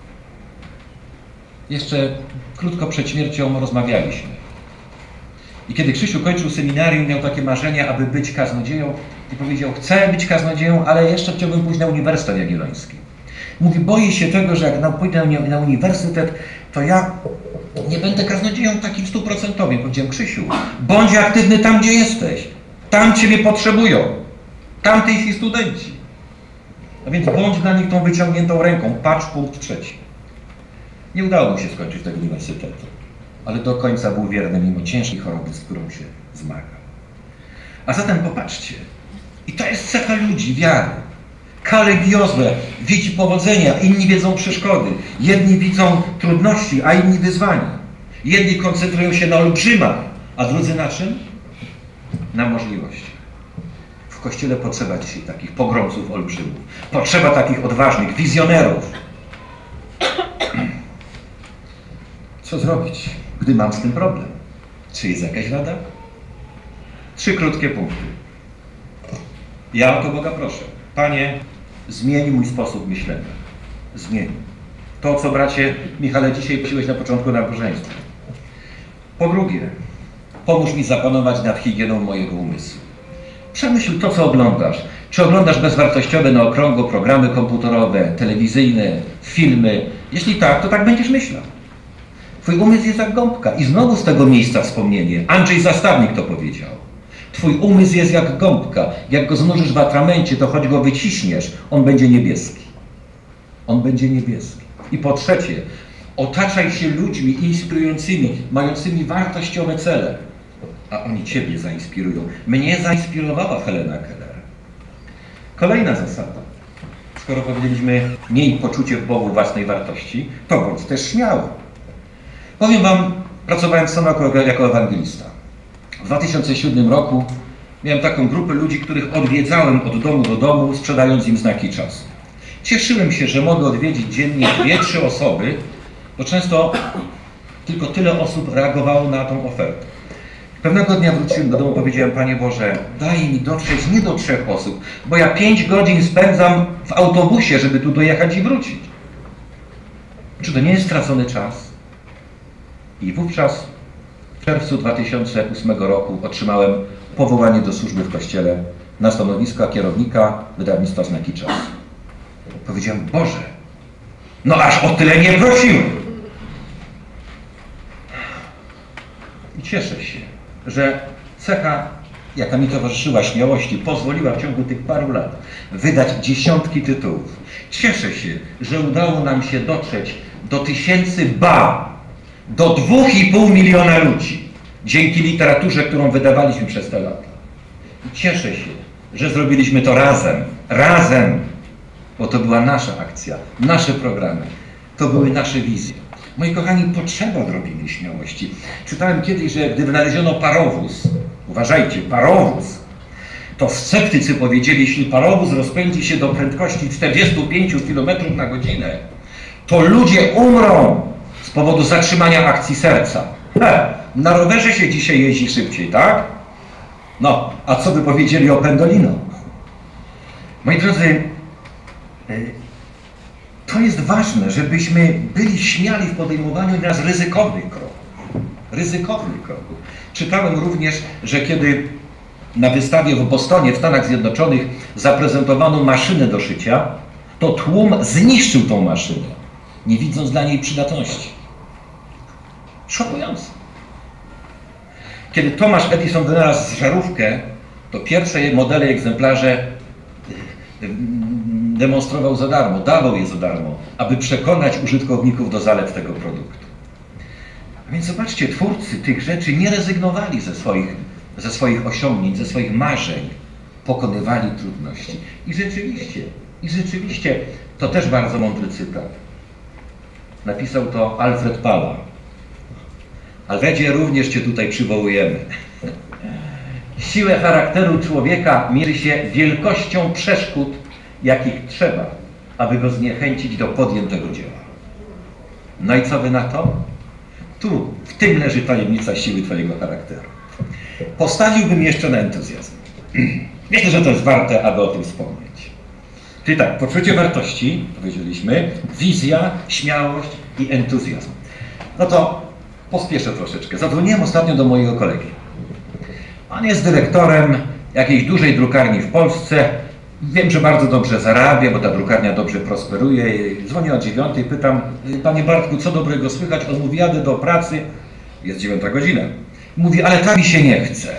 Jeszcze krótko przed śmiercią rozmawialiśmy. I kiedy Krzysiu kończył seminarium, miał takie marzenie, aby być kaznodzieją i powiedział: chcę być kaznodzieją, ale jeszcze chciałbym pójść na Uniwersytet Jagielloński. Mówi: boję się tego, że jak pójdę na uniwersytet, to ja nie będę kaznodzieją takim stuprocentowym. Powiedziałem: Krzysiu, bądź aktywny tam, gdzie jesteś. Tam Ciebie potrzebują. Tam tysi studenci. A więc bądź dla nich tą wyciągniętą ręką. Patrz punkt trzeci. Nie udało mu się skończyć tego uniwersytetu, ale do końca był wierny mimo ciężkiej choroby, z którą się zmagał. A zatem popatrzcie. I to jest cecha ludzi, wiary. Kaleb i Jozue widzi powodzenia, inni widzą przeszkody. Jedni widzą trudności, a inni wyzwania. Jedni koncentrują się na olbrzymach, a drudzy na czym? Na możliwości. W Kościele potrzeba dzisiaj takich pogromców olbrzymów. Potrzeba takich odważnych wizjonerów. Co zrobić, gdy mam z tym problem? Czy jest jakaś rada? Trzy krótkie punkty. Ja o to Boga proszę. Panie, zmień mój sposób myślenia. Zmień. To, co, bracie Michale, dzisiaj prosiłeś na początku nabożeństwa. Po drugie, pomóż mi zapanować nad higieną mojego umysłu. Przemyśl to, co oglądasz. Czy oglądasz bezwartościowe na okrągło programy komputerowe, telewizyjne, filmy? Jeśli tak, to tak będziesz myślał. Twój umysł jest jak gąbka. I znowu z tego miejsca wspomnienie. Andrzej Zastawnik to powiedział. Twój umysł jest jak gąbka. Jak go zanurzysz w atramencie, to choć go wyciśniesz, on będzie niebieski. On będzie niebieski. I po trzecie, otaczaj się ludźmi inspirującymi, mającymi wartościowe cele. A oni Ciebie zainspirują. Mnie zainspirowała Helena Keller. Kolejna zasada. Skoro powiedzieliśmy, miej poczucie w Bogu własnej wartości, to bądź też śmiały. Powiem Wam, pracowałem sam jako, jako ewangelista. W dwa tysiące siódmym roku miałem taką grupę ludzi, których odwiedzałem od domu do domu, sprzedając im znaki czasu. Cieszyłem się, że mogę odwiedzić dziennie dwie, trzy osoby, bo często tylko tyle osób reagowało na tą ofertę. Pewnego dnia wróciłem do domu i powiedziałem: Panie Boże, daj mi dotrzeć nie do trzech osób, bo ja pięć godzin spędzam w autobusie, żeby tu dojechać i wrócić. Czy to nie jest stracony czas? I wówczas w czerwcu dwa tysiące ósmego roku otrzymałem powołanie do służby w Kościele na stanowisko kierownika wydawnictwa Znaki Czasu. Powiedziałem: Boże, no aż o tyle nie prosiłem. I cieszę się, że cecha, jaka mi towarzyszyła, śmiałości, pozwoliła w ciągu tych paru lat wydać dziesiątki tytułów. Cieszę się, że udało nam się dotrzeć do tysięcy, ba, do dwóch i pół miliona ludzi dzięki literaturze, którą wydawaliśmy przez te lata. I cieszę się, że zrobiliśmy to razem, razem, bo to była nasza akcja, nasze programy, to były nasze wizje. Moi kochani, potrzeba odrobiny śmiałości. Czytałem kiedyś, że gdy wynaleziono parowóz, uważajcie, parowóz, to sceptycy powiedzieli, jeśli parowóz rozpędzi się do prędkości czterdziestu pięciu kilometrów na godzinę, to ludzie umrą z powodu zatrzymania akcji serca. He, na rowerze się dzisiaj jeździ szybciej, tak? No, a co by powiedzieli o Pendolino? Moi drodzy, to jest ważne, żebyśmy byli śmiali w podejmowaniu nieraz ryzykownych kroków. Ryzykownych kroków. Czytałem również, że kiedy na wystawie w Bostonie w Stanach Zjednoczonych zaprezentowano maszynę do szycia, to tłum zniszczył tą maszynę, nie widząc dla niej przydatności. Szokujące. Kiedy Thomas Edison wynalazł żarówkę, to pierwsze jej modele, egzemplarze demonstrował za darmo, dawał je za darmo, aby przekonać użytkowników do zalet tego produktu. A więc zobaczcie, twórcy tych rzeczy nie rezygnowali ze swoich, ze swoich osiągnięć, ze swoich marzeń, pokonywali trudności. I rzeczywiście, i rzeczywiście, to też bardzo mądry cytat. Napisał to Alfred Pala. Alfredzie, również Cię tutaj przywołujemy. Siłę charakteru człowieka mierzy się wielkością przeszkód, jakich trzeba, aby go zniechęcić do podjętego dzieła. No i co wy na to? Tu, w tym leży tajemnica siły Twojego charakteru. Postawiłbym jeszcze na entuzjazm. Myślę, że to jest warte, aby o tym wspomnieć. Czyli tak, poczucie wartości, powiedzieliśmy, wizja, śmiałość i entuzjazm. No to pospieszę troszeczkę. Zadzwoniłem ostatnio do mojego kolegi. On jest dyrektorem jakiejś dużej drukarni w Polsce. Wiem, że bardzo dobrze zarabia, bo ta drukarnia dobrze prosperuje. Dzwonię o dziewiątej, pytam, panie Bartku, co dobrego słychać? On mówi, jadę do pracy, jest dziewiąta godzina. Mówi, ale tak mi się nie chce.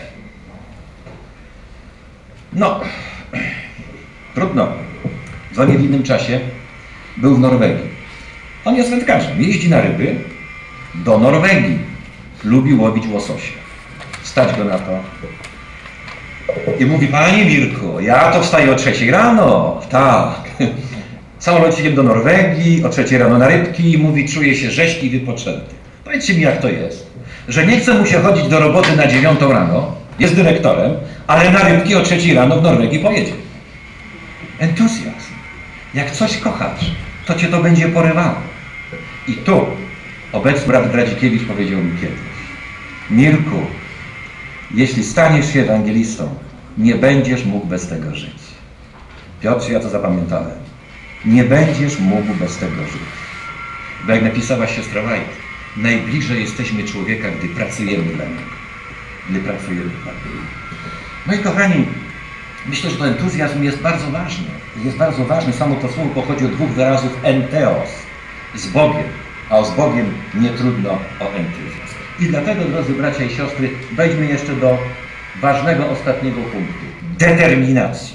No, trudno. Dzwonię w innym czasie, był w Norwegii. On jest wędkarzem, jeździ na ryby do Norwegii. Lubi łowić łososia. Stać go na to. I mówi, panie Mirku, ja to wstaję o trzeciej rano. Tak. Samolocikiem do Norwegii, o trzeciej rano na rybki i mówi, czuję się rzeźki i wypoczęty. Powiedzcie mi, jak to jest, że nie chce mu się chodzić do roboty na dziewiątą rano, jest dyrektorem, ale na rybki o trzeciej rano w Norwegii pojedzie. Entuzjazm. Jak coś kochasz, to cię to będzie porywało. I tu obecny brat Bradzikiewicz powiedział mi kiedyś, Mirku, jeśli staniesz się ewangelistą, nie będziesz mógł bez tego żyć. Piotrze, ja to zapamiętałem. Nie będziesz mógł bez tego żyć. Bo jak napisała siostra White, najbliżej jesteśmy człowieka, gdy pracujemy dla niego. Gdy pracujemy dla niego. No i kochani, myślę, że ten entuzjazm jest bardzo ważny. Jest bardzo ważny. Samo to słowo pochodzi od dwóch wyrazów enteos, z Bogiem, a z Bogiem nie trudno o entuzjazm. I dlatego, drodzy bracia i siostry, wejdźmy jeszcze do ważnego ostatniego punktu. Determinacja.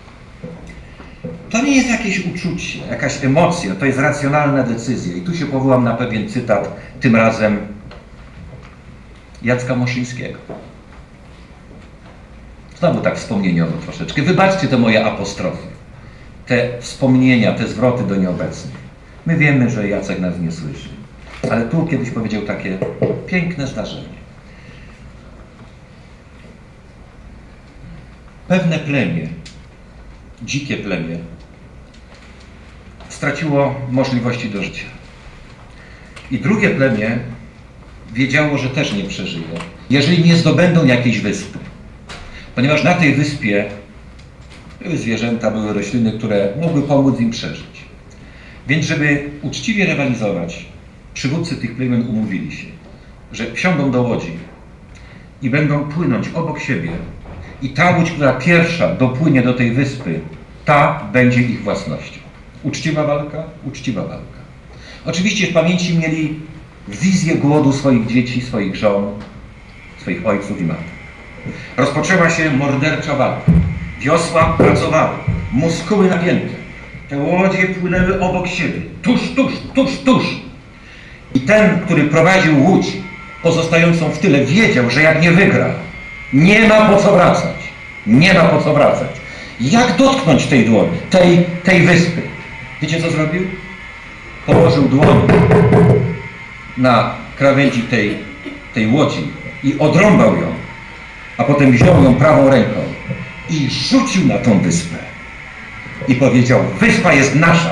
To nie jest jakieś uczucie, jakaś emocja, to jest racjonalna decyzja. I tu się powołam na pewien cytat, tym razem Jacka Moszyńskiego. Znowu tak wspomnieniowo troszeczkę. Wybaczcie te moje apostrofy, te wspomnienia, te zwroty do nieobecnych. My wiemy, że Jacek nas nie słyszy. Ale tu kiedyś powiedział takie piękne zdarzenie. Pewne plemię, dzikie plemię, straciło możliwości do życia. I drugie plemię wiedziało, że też nie przeżyje, jeżeli nie zdobędą jakiejś wyspy. Ponieważ na tej wyspie były zwierzęta, były rośliny, które mogły pomóc im przeżyć. Więc żeby uczciwie rywalizować, przywódcy tych plemion umówili się, że wsiądą do łodzi i będą płynąć obok siebie i ta łódź, która pierwsza dopłynie do tej wyspy, ta będzie ich własnością. Uczciwa walka? Uczciwa walka. Oczywiście w pamięci mieli wizję głodu swoich dzieci, swoich żon, swoich ojców i matek. Rozpoczęła się mordercza walka. Wiosła pracowały, muskuły napięte. Te łodzie płynęły obok siebie, tuż, tuż, tuż, tuż. I ten, który prowadził łódź pozostającą w tyle, wiedział, że jak nie wygra, nie ma po co wracać. Nie ma po co wracać. Jak dotknąć tej dłoni, tej, tej wyspy? Wiecie, co zrobił? Położył dłoń na krawędzi tej, tej łodzi i odrąbał ją, a potem wziął ją prawą ręką i rzucił na tą wyspę. I powiedział, wyspa jest nasza.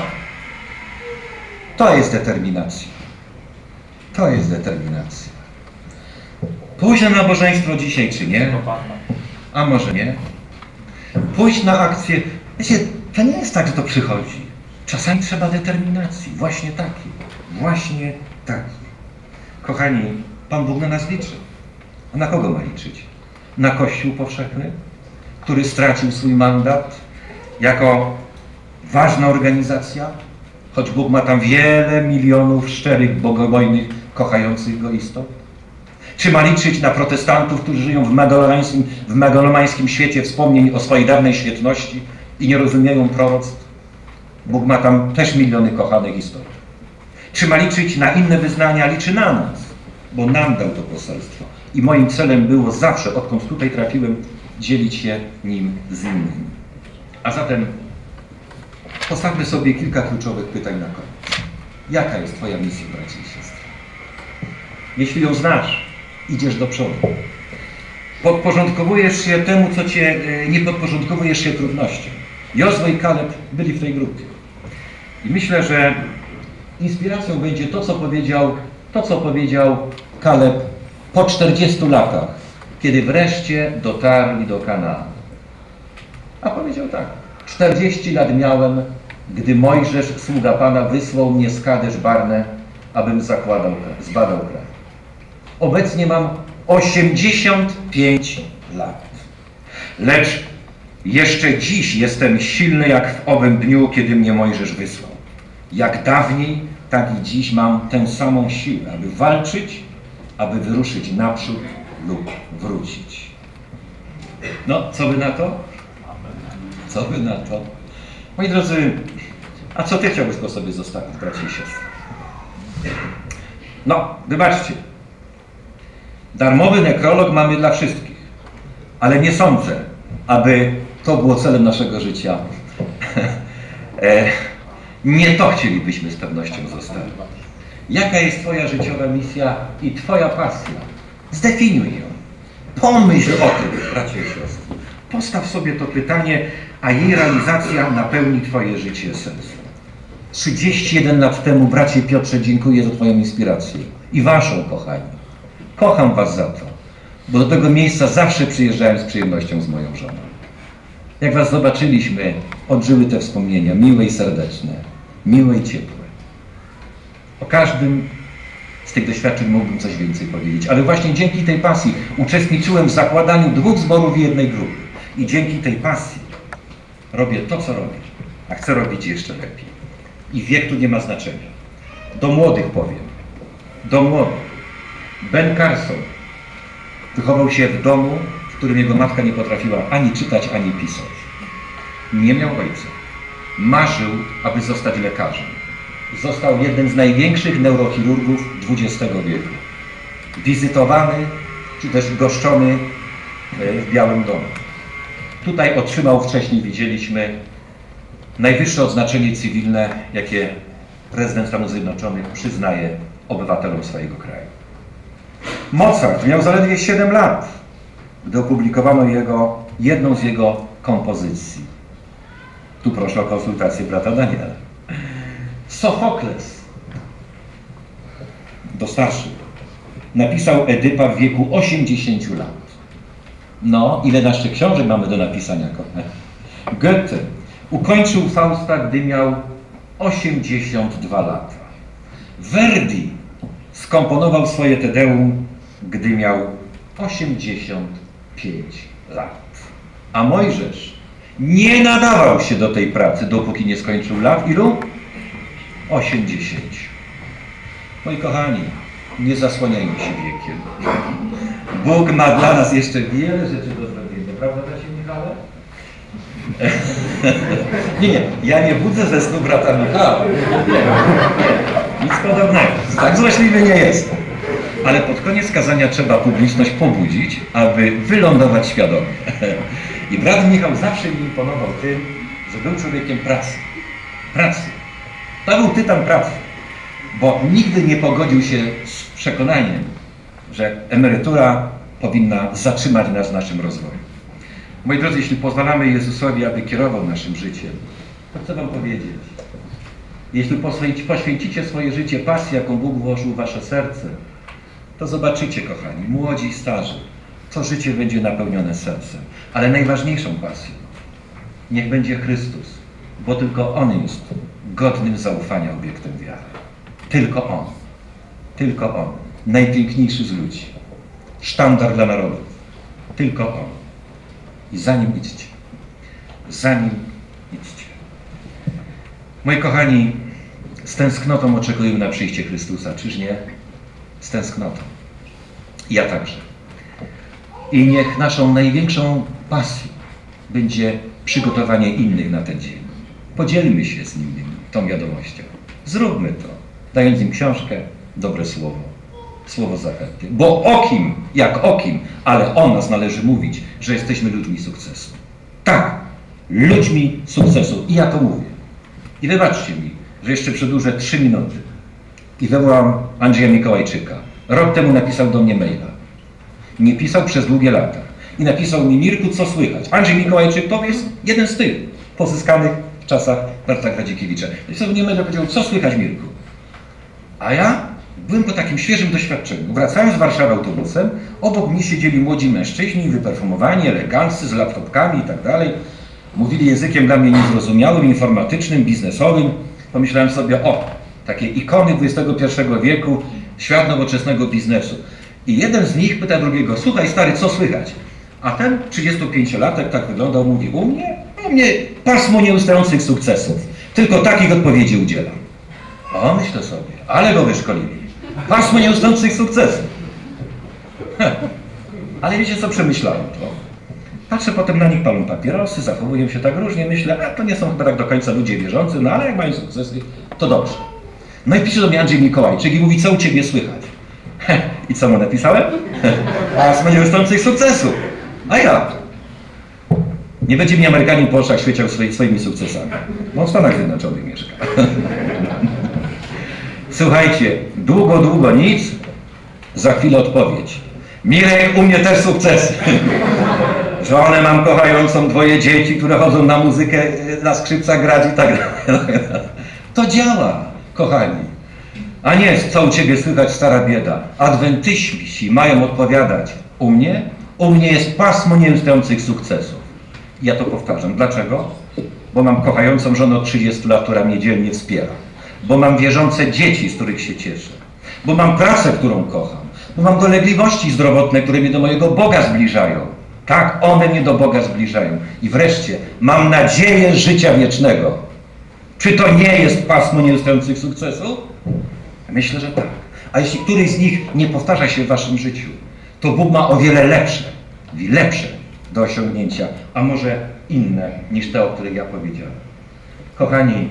To jest determinacja. To jest determinacja. Pójść na nabożeństwo dzisiaj, czy nie? A może nie? Pójść na akcję. Wiecie, to nie jest tak, że to przychodzi. Czasami trzeba determinacji. Właśnie takiej. Właśnie takiej. Kochani, Pan Bóg na nas liczy. A na kogo ma liczyć? Na Kościół powszechny? który stracił swój mandat, jako ważna organizacja, choć Bóg ma tam wiele milionów szczerych, bogobojnych, kochających Go istot? Czy ma liczyć na protestantów, którzy żyją w megalomańskim, w megalomańskim świecie wspomnień o swojej dawnej świetności i nie rozumieją proroctw? Bóg ma tam też miliony kochanych istot. Czy ma liczyć na inne wyznania? Liczy na nas, bo nam dał to poselstwo. I moim celem było zawsze, odkąd tutaj trafiłem, dzielić się nim z innymi. A zatem postawmy sobie kilka kluczowych pytań na koniec. Jaka jest Twoja misja, bracia i siostry? Jeśli ją znasz, idziesz do przodu. Podporządkowujesz się temu, co Cię, nie podporządkowujesz się trudnościom. Jozue i Kaleb byli w tej grupie. I myślę, że inspiracją będzie to, co powiedział, to, co powiedział Kaleb po czterdziestu latach, kiedy wreszcie dotarli do Kanaanu. A powiedział tak: czterdzieści lat miałem, gdy Mojżesz, sługa Pana, wysłał mnie z Kadesz Barne, abym zakładał, zbadał kraj. Obecnie mam osiemdziesiąt pięć lat. Lecz jeszcze dziś jestem silny jak w owym dniu, kiedy mnie Mojżesz wysłał. Jak dawniej, tak i dziś mam tę samą siłę, aby walczyć, aby wyruszyć naprzód lub wrócić. No, co wy na to? Co wy na to? Moi drodzy, a co ty chciałbyś po sobie zostawić, bracia i siostry? No, wybaczcie. Darmowy nekrolog mamy dla wszystkich, ale nie sądzę, aby to było celem naszego życia. e, nie to chcielibyśmy z pewnością zostawić. Jaka jest Twoja życiowa misja i Twoja pasja? Zdefiniuj ją. Pomyśl o tym, bracia i siostry. Postaw sobie to pytanie, a jej realizacja napełni Twoje życie sensem. trzydzieści jeden lat temu, bracie Piotrze, dziękuję za Twoją inspirację. I Waszą, kochani. Kocham Was za to, bo do tego miejsca zawsze przyjeżdżałem z przyjemnością z moją żoną. Jak Was zobaczyliśmy, odżyły te wspomnienia, miłe i serdeczne, miłe i ciepłe. O każdym z tych doświadczeń mógłbym coś więcej powiedzieć, ale właśnie dzięki tej pasji uczestniczyłem w zakładaniu dwóch zborów i jednej grupy. I dzięki tej pasji robię to, co robię, a chcę robić jeszcze lepiej. I wiek tu nie ma znaczenia. Do młodych powiem. Do młodych. Ben Carson wychował się w domu, w którym jego matka nie potrafiła ani czytać, ani pisać. Nie miał ojca. Marzył, aby zostać lekarzem. Został jednym z największych neurochirurgów dwudziestego wieku. Wizytowany, czy też goszczony w Białym Domu. Tutaj otrzymał, wcześniej widzieliśmy, najwyższe odznaczenie cywilne, jakie prezydent Stanów Zjednoczonych przyznaje obywatelom swojego kraju. Mozart miał zaledwie siedem lat, gdy opublikowano jego, jedną z jego kompozycji. Tu proszę o konsultację brata Daniela. Sofokles, do starszych, napisał Edypa w wieku osiemdziesięciu lat. No, ile naszych książek mamy do napisania, kochani? Goethe ukończył Fausta, gdy miał osiemdziesiąt dwa lata. Verdi skomponował swoje Te Deum, gdy miał osiemdziesiąt pięć lat. A Mojżesz nie nadawał się do tej pracy, dopóki nie skończył lat. Ilu? osiemdziesiąt. Moi kochani, nie zasłaniajmy się wiekiem. Bóg ma dla nas jeszcze wiele rzeczy do zrobienia. Prawda, bracie Michale? Nie, nie, ja nie budzę ze snu brata Michała. Nic podobnego. Tak złośliwy nie jest. Ale pod koniec kazania trzeba publiczność pobudzić, aby wylądować świadomie. I brat Michał zawsze mi imponował tym, że był człowiekiem pracy. Pracy. To był tytan pracy. Bo nigdy nie pogodził się z przekonaniem, że emerytura powinna zatrzymać nas w naszym rozwoju. Moi drodzy, jeśli pozwalamy Jezusowi, aby kierował naszym życiem, to chcę Wam powiedzieć, jeśli poświęcicie swoje życie pasji, jaką Bóg włożył w Wasze serce, to zobaczycie, kochani, młodzi i starzy, to życie będzie napełnione sercem. Ale najważniejszą pasją niech będzie Chrystus, bo tylko On jest godnym zaufania obiektem wiary. Tylko On. Tylko On. Najpiękniejszy z ludzi. Sztandar dla narodów. Tylko On. I za nim idźcie. Za nim idźcie. Moi kochani, z tęsknotą oczekujemy na przyjście Chrystusa, czyż nie? Z tęsknotą. Ja także. I niech naszą największą pasją będzie przygotowanie innych na ten dzień. Podzielmy się z nimi tą wiadomością. Zróbmy to, dając im książkę, dobre słowo, słowo zachęty. Bo o kim, jak o kim, ale o nas należy mówić, że jesteśmy ludźmi sukcesu. Tak, ludźmi sukcesu. I ja to mówię. I wybaczcie mi, że jeszcze przedłużę trzy minuty. I wywołam Andrzeja Mikołajczyka. Rok temu napisał do mnie maila. Nie pisał przez długie lata. I napisał mi: Mirku, co słychać? Andrzej Mikołajczyk to jest jeden z tych pozyskanych w czasach Bartka Radzikiewicza. Napisał do mnie maila, powiedział: co słychać, Mirku? A ja byłem po takim świeżym doświadczeniu. Wracałem z Warszawy autobusem, obok mnie siedzieli młodzi mężczyźni, wyperfumowani, eleganccy, z laptopkami i tak dalej. Mówili językiem dla mnie niezrozumiałym, informatycznym, biznesowym. Pomyślałem sobie: o, takie ikony dwudziestego pierwszego wieku, świat nowoczesnego biznesu. I jeden z nich pyta drugiego: słuchaj, stary, co słychać? A ten trzydziestopięciolatek tak wyglądał, mówi: u mnie? U mnie pasmo nieustających sukcesów. Tylko takich odpowiedzi udzielam. O, myślę sobie, ale go wyszkolili. Pasmo nieustających sukcesów. Heh. Ale wiecie, co przemyślałem to? Patrzę potem na nich, palą papierosy, zachowują się tak różnie, myślę: a to nie są chyba tak do końca ludzie wierzący, no ale jak mają sukcesy, to dobrze. No i pisze do mnie Andrzej Mikołajczyk i mówi: co u ciebie słychać? Heh. I co mu napisałem? Pasmo nieustających sukcesów. A ja? Nie będzie mi Amerykanin po oczach świeciał swoimi, swoimi sukcesami. No w Stanach Zjednoczonych mieszka. Słuchajcie, długo, długo nic, za chwilę odpowiedź. Mirek, u mnie też sukcesy. Żonę mam kochającą, dwoje dzieci, które chodzą na muzykę, na skrzypcach grać i tak dalej. To działa, kochani. A nie, co u ciebie słychać, stara bieda. Adwentyści mają odpowiadać: u mnie? U mnie jest pasmo nieustających sukcesów. Ja to powtarzam. Dlaczego? Bo mam kochającą żonę od trzydziestu lat, która mnie dzielnie wspiera. Bo mam wierzące dzieci, z których się cieszę. Bo mam pracę, którą kocham. Bo mam dolegliwości zdrowotne, które mnie do mojego Boga zbliżają. Tak, one mnie do Boga zbliżają. I wreszcie mam nadzieję życia wiecznego. Czy to nie jest pasmo nieustających sukcesów? Myślę, że tak. A jeśli któryś z nich nie powtarza się w waszym życiu, to Bóg ma o wiele lepsze, lepsze do osiągnięcia, a może inne niż te, o których ja powiedziałem. Kochani,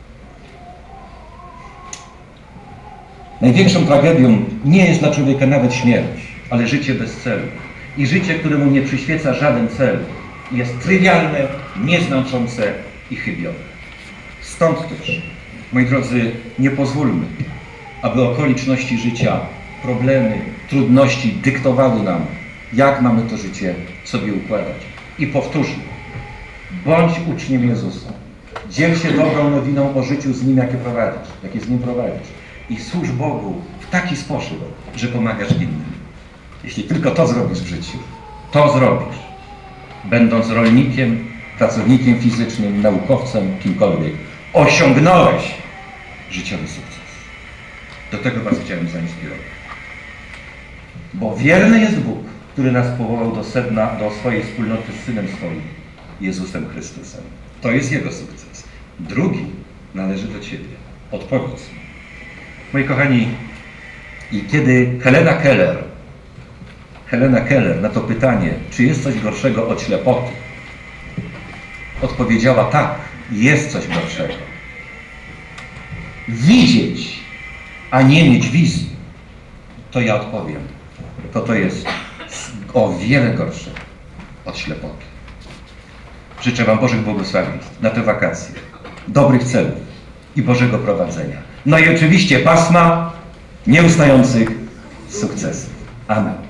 największą tragedią nie jest dla człowieka nawet śmierć, ale życie bez celu. I życie, któremu nie przyświeca żaden cel, jest trywialne, nieznaczące i chybione. Stąd też, moi drodzy, nie pozwólmy, aby okoliczności życia, problemy, trudności dyktowały nam, jak mamy to życie sobie układać. I powtórzmy: bądź uczniem Jezusa. Dziel się dobrą nowiną o życiu z Nim, jakie prowadzisz, jakie z Nim prowadzisz. I służ Bogu w taki sposób, że pomagasz innym. Jeśli tylko to zrobisz w życiu, to zrobisz, będąc rolnikiem, pracownikiem fizycznym, naukowcem, kimkolwiek, osiągnąłeś życiowy sukces. Do tego was chciałem zainspirować. Bo wierny jest Bóg, który nas powołał do sedna, do swojej wspólnoty z Synem swoim, Jezusem Chrystusem. To jest Jego sukces. Drugi należy do ciebie. Odpowiedz mi. Moi kochani, i kiedy Helena Keller, Helena Keller na to pytanie, czy jest coś gorszego od ślepoty, odpowiedziała: tak, jest coś gorszego. Widzieć, a nie mieć wizji. To ja odpowiem. To to jest o wiele gorsze od ślepoty. Życzę wam Bożych błogosławieństw na te wakacje, dobrych celów i Bożego prowadzenia. No i oczywiście pasma nieustających sukcesów. Amen.